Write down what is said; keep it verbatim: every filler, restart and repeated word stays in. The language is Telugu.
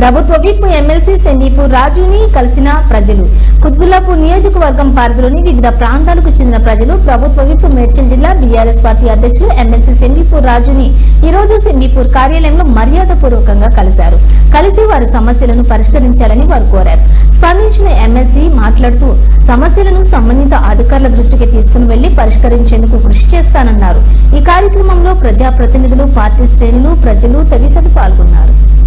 ప్రభుత్వ విప్ ఎమ్మెల్సీ సెండీపూర్ రాజుని కలిసిన ప్రజలు. కుత్బుల్లాపూర్ నియోజకవర్గం పరిధిలోని వివిధ ప్రాంతాలకు చెందిన ప్రజలు ప్రభుత్వ విప్ మేడ్చల్ జిల్లా బీఆర్ఎస్ పార్టీ అధ్యక్షులు ఎమ్మెల్సీ సెండీపూర్ రాజుని ఈ రోజు సెండీపూర్ కార్యాలయంలో మర్యాదపూర్వకంగా కలిశారు. కలిసి వారి సమస్యలను పరిష్కరించాలని వారు కోరారు. స్పందించిన ఎమ్మెల్సీ మాట్లాడుతూ సమస్యలను సంబంధిత అధికారుల దృష్టికి తీసుకుని వెళ్లి పరిష్కరించేందుకు కృషి చేస్తానన్నారు. ఈ కార్యక్రమంలో ప్రజాప్రతినిధులు, పార్టీ శ్రేణులు, ప్రజలు తదితరులు పాల్గొన్నారు.